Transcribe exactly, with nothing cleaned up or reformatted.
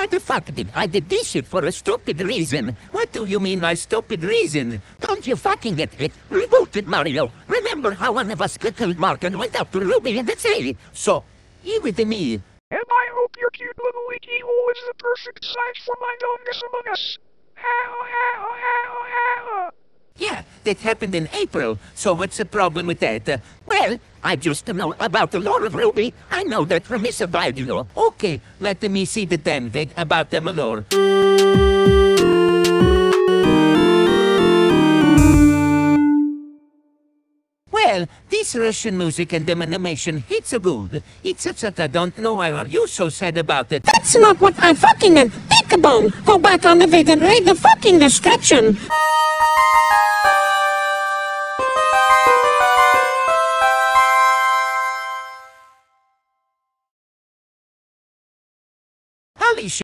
Why the fuck did I did this shit for a stupid reason? What do you mean by stupid reason? Don't you fucking get it? Rebooted Mario. Remember how one of us killed Mark and went out to Ruby and the sea? So, you with me. And I hope your cute little leaky hole is the perfect size for my youngest among us. Ha ha ha ha. Yeah, that happened in April, so what's the problem with that? Uh, well, I just know about the lore of Ruby. I know that from Mister Baidu. Okay, let me see the damn thing about the lore. Well, this Russian music and the animation, it's a good. It's just that I don't know why are you so sad about it. That's not what I fucking think about. Go back on the video and read the fucking description. Holy shit.